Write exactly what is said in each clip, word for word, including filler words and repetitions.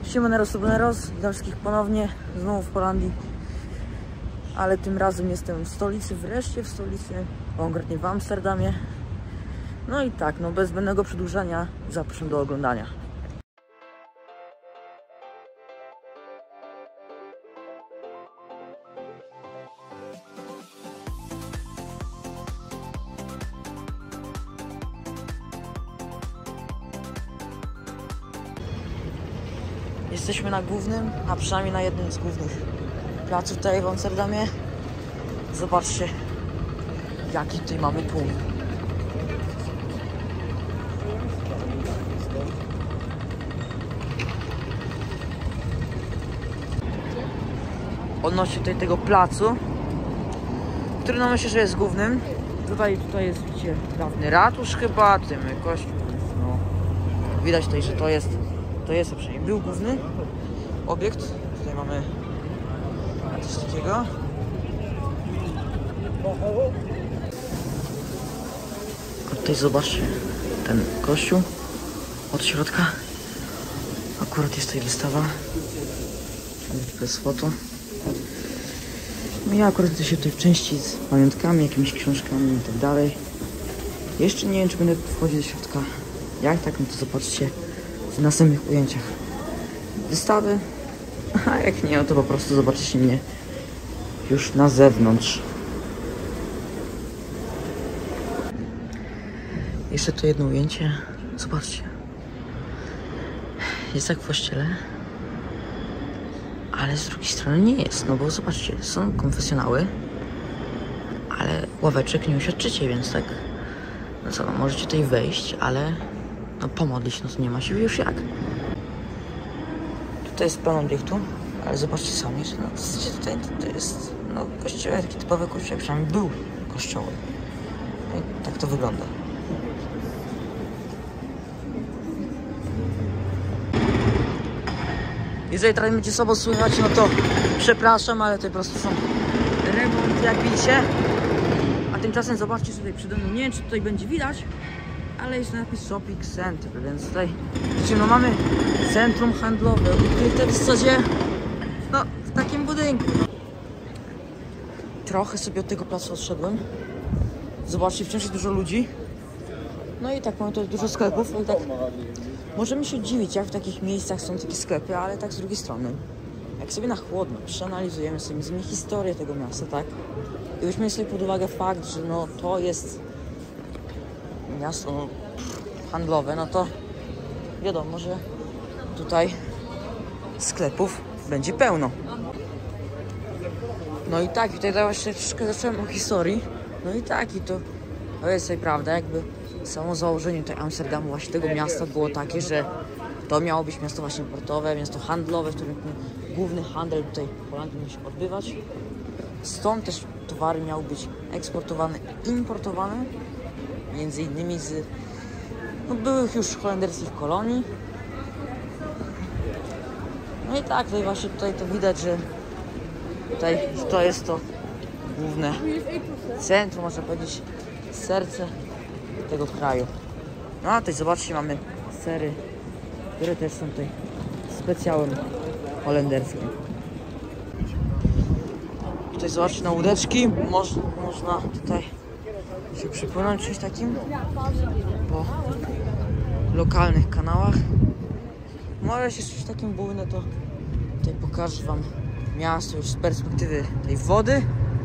Siemanero Subeneros, witam wszystkich ponownie, znowu w Holandii. Ale tym razem jestem w stolicy, wreszcie w stolicy, konkretnie w Amsterdamie. No i tak, no bez zbędnego przedłużania zapraszam do oglądania. Jesteśmy na głównym, a przynajmniej na jednym z głównych placów tutaj w Amsterdamie. Zobaczcie, jaki tutaj mamy tłum. Odnośnie tutaj tego placu, który no myślę, że jest głównym. Tutaj, tutaj jest, widzicie, dawny ratusz chyba, tutaj mamy kościół, no, widać tutaj, że to jest To jest, a przynajmniej był główny obiekt. Tutaj mamy coś takiego. A tutaj zobaczcie ten kościół od środka. Akurat jest tutaj wystawa. To jest foto. No ja akurat tutaj się tutaj w części z pamiątkami, jakimiś książkami i tak dalej. Jeszcze nie wiem, czy będę wchodzić do środka. Jak tak, no to zobaczcie w następnych ujęciach wystawy, a jak nie, no to po prostu zobaczycie mnie już na zewnątrz. Jeszcze to jedno ujęcie, zobaczcie. Jest tak w kościele, ale z drugiej strony nie jest, no bo zobaczcie, są konfesjonały, ale ławeczek nie usiadczycie, więc tak, no co, no możecie tutaj wejść, ale no pomodlić, no to nie ma się już jak. Tutaj jest plan obiektu, ale zobaczcie sami, że no to, tutaj to jest no kościół, taki typowy kościół, przynajmniej był kościołem. No i tak to wygląda. Jeżeli teraz będzie sobą słychać, no to przepraszam, ale to po prostu są remont, jak widzicie. A tymczasem zobaczcie sobie przede mną, nie wiem, czy tutaj będzie widać, ale jest napis Shopping Center, więc tutaj widzicie, no mamy centrum handlowe, ukryte w zasadzie no w takim budynku. Trochę sobie od tego placu odszedłem. Zobaczcie, wciąż jest dużo ludzi. No i tak mamy tutaj dużo sklepów, i tak możemy się dziwić, jak w takich miejscach są takie sklepy, ale tak z drugiej strony, jak sobie na chłodno przeanalizujemy sobie historię tego miasta, tak? I weźmiemy sobie pod uwagę fakt, że no to jest miasto handlowe, no to wiadomo, że tutaj sklepów będzie pełno. No i tak, i tutaj właśnie troszkę zacząłem o historii. No i tak, i to, to jest tutaj prawda, jakby samo założenie tutaj Amsterdamu, właśnie tego miasta było takie, że to miało być miasto właśnie portowe, miasto handlowe, w którym główny handel tutaj w Holandii musi się odbywać. Stąd też towary miały być eksportowane i importowane, między innymi z no, byłych już holenderskich kolonii. No i tak, tutaj właśnie tutaj to widać, że tutaj to jest to główne centrum, można powiedzieć, serce tego kraju. No a tutaj zobaczcie, mamy sery, które też są tutaj specjałem holenderskim. Tutaj zobaczcie na łódeczki, Moż, można tutaj się przypłynąć czymś takim po lokalnych kanałach. Może się czymś takim błynę, to tutaj pokażę wam miasto już z perspektywy tej wody.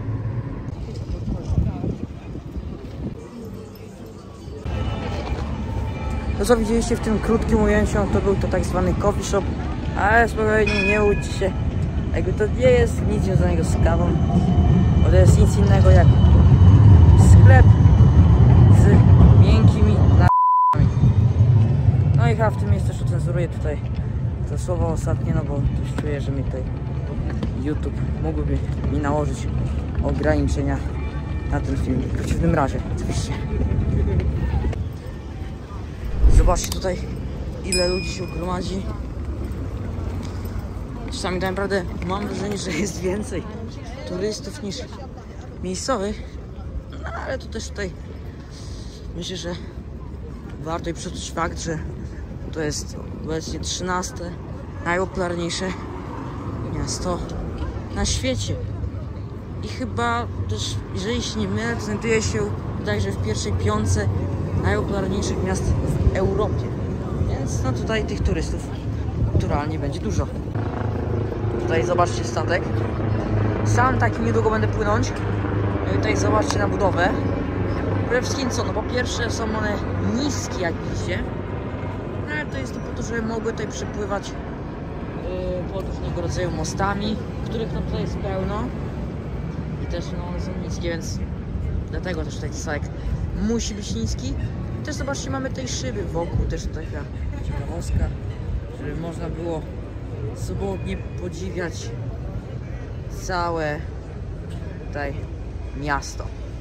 To co widzieliście w tym krótkim ujęciu, to był to tak zwany coffee shop, ale spokojnie, nie łudźcie się, jakby to nie jest nic związanego z kawą, bo to jest nic innego jak sklep z miękkimi narkotykami. No i chyba w tym miejscu też ocenzuruję tutaj to słowo ostatnie, no bo też czuję, że mi tutaj YouTube mógłby mi nałożyć ograniczenia na ten film. W przeciwnym razie, oczywiście. Zobaczcie tutaj, ile ludzi się gromadzi. Czasami tak naprawdę mam wrażenie, że jest więcej turystów niż miejscowych. No ale to też tutaj myślę, że warto i przytoczyć fakt, że to jest obecnie trzynaste najpopularniejsze miasto na świecie. I chyba też, jeżeli się nie mylę, to znajduje się bodajże w pierwszej piątce najpopularniejszych miast w Europie. Więc no tutaj tych turystów naturalnie będzie dużo. Tutaj zobaczcie statek. Sam taki niedługo będę płynąć. No i tutaj zobaczcie na budowę. Przede wszystkim co? No po pierwsze są one niskie, jak widzicie. No ale to jest to po to, żeby mogły tutaj przepływać yy, pod różnego rodzaju mostami, których no tutaj jest pełno. I też no one są niskie, więc dlatego też tutaj statek musi być niski. I też zobaczcie, mamy tej szyby wokół, też taka ciekawostka, żeby można było swobodnie podziwiać całe tutaj miasto.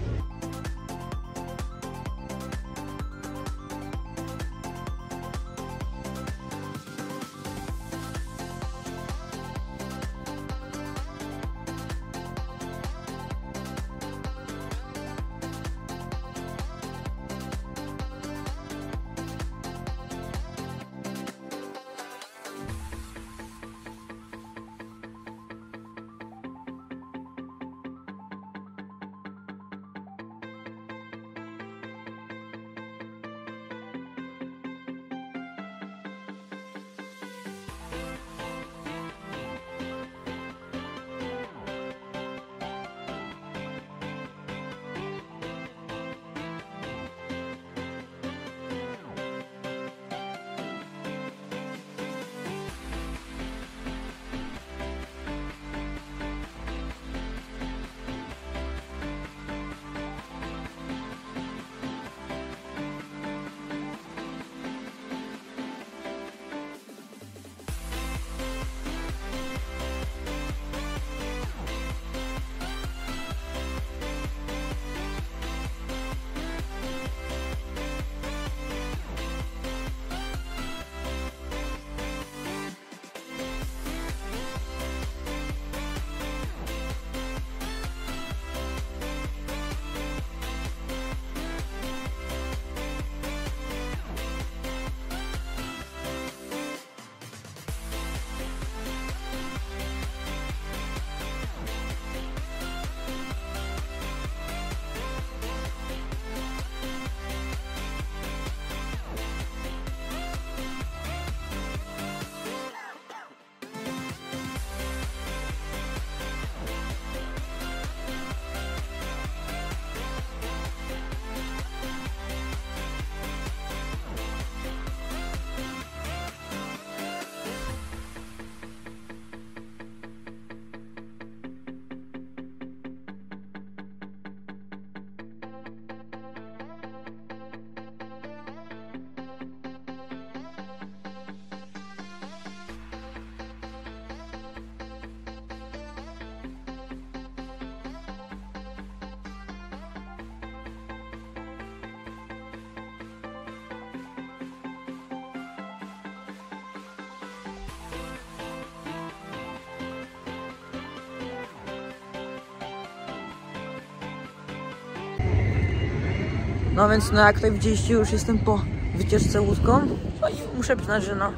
No więc no jak tutaj widzieliście, już jestem po wycieczce łódką. No i muszę przyznać, że no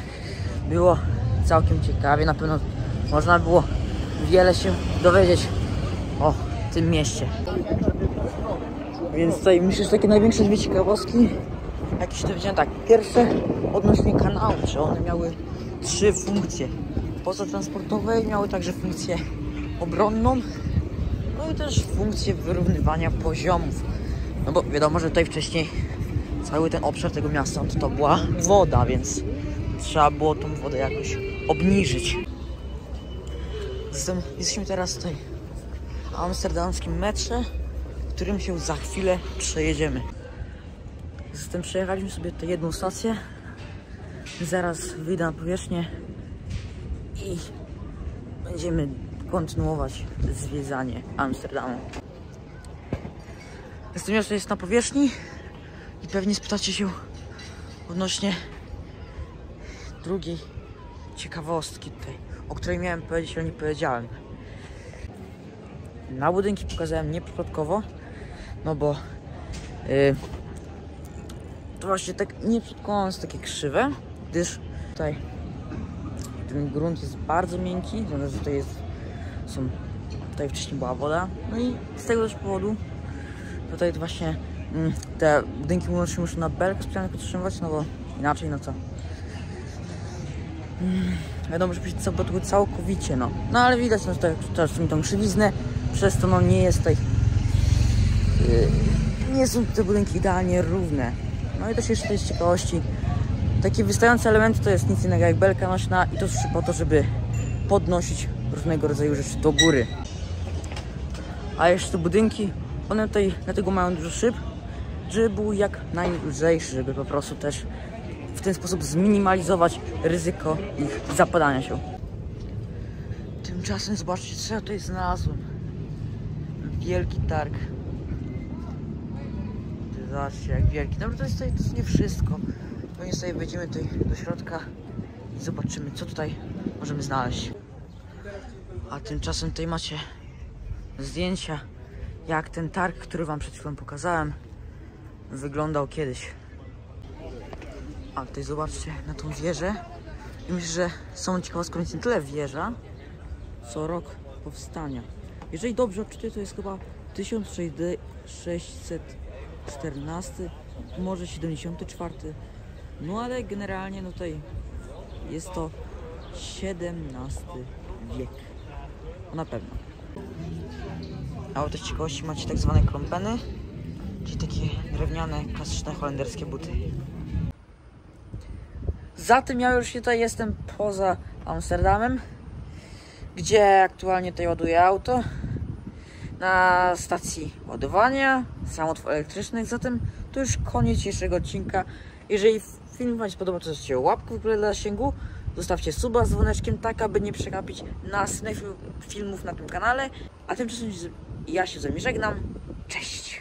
było całkiem ciekawie. Na pewno można było wiele się dowiedzieć o tym mieście. Więc tutaj myślę, że takie największe dwie ciekawostki jakieś to widziałem tak. Pierwsze odnośnie kanału, że one miały trzy funkcje. Poza transportowej miały także funkcję obronną, no i też funkcję wyrównywania poziomów. No bo wiadomo, że tutaj wcześniej cały ten obszar tego miasta to, to była woda, więc trzeba było tą wodę jakoś obniżyć. Zatem jesteśmy teraz tutaj w amsterdamskim metrze, którym się za chwilę przejedziemy. Zatem przejechaliśmy sobie tę jedną stację. Zaraz wyjdę na powierzchnię i będziemy kontynuować zwiedzanie Amsterdamu. Jestem już jest na powierzchni i pewnie spytacie się odnośnie drugiej ciekawostki tutaj, o której miałem powiedzieć, ale nie powiedziałem. Na budynki pokazałem nieprzypadkowo, no bo yy, to właśnie tak nieprzypadkowo jest takie krzywe, gdyż tutaj ten grunt jest bardzo miękki, dlatego że tutaj jest, są, tutaj wcześniej była woda, no i z tego też powodu tutaj to właśnie mm, te budynki muszą muszą na belkę specjalnie podtrzymywać, no bo inaczej no co. Mm, wiadomo, że być co całkowicie, no. No ale widać, no tutaj teraz mi tą krzywiznę, przez to no nie jest tutaj, yy, nie są te budynki idealnie równe. No i też jeszcze tej z ciekawości, takie wystające elementy to jest nic innego jak belka nośna i to służy po to, żeby podnosić różnego rodzaju rzeczy do góry. A jeszcze te budynki, one tutaj dlatego mają dużo szyb, żeby był jak najlżejszy, żeby po prostu też w ten sposób zminimalizować ryzyko ich zapadania się. Tymczasem zobaczcie, co ja tutaj znalazłem. Wielki targ. Zobaczcie, jak wielki. Dobra, to jest, tutaj, to jest nie wszystko. Pewnie sobie wejdziemy tutaj do środka i zobaczymy, co tutaj możemy znaleźć. A tymczasem tutaj macie zdjęcia, jak ten targ, który wam przed chwilą pokazałem, wyglądał kiedyś. A tutaj zobaczcie na tą wieżę. I myślę, że są ciekawostką jest nie tyle wieża, co rok powstania. Jeżeli dobrze odczytuję, to jest chyba tysiąc sześćset czternasty, może siedemdziesiąty czwarty. No ale generalnie no tutaj jest to siedemnasty wiek. No na pewno. A o tej ciekawości macie tak zwane klompeny, czyli takie drewniane, klasyczne holenderskie buty. Zatem ja już tutaj jestem poza Amsterdamem, gdzie aktualnie tutaj ładuję auto na stacji ładowania samochodów elektrycznych. Zatem to już koniec dzisiejszego odcinka. Jeżeli film wam się podoba, to zostawcie łapkę w górę dla zasięgu, zostawcie suba z dzwoneczkiem, tak aby nie przegapić następnych filmów na tym kanale. A tymczasem ja się z wami żegnam. Cześć!